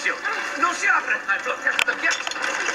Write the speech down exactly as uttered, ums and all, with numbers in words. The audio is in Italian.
Silenzio! Non si apre! È bloccato da ghiaccio!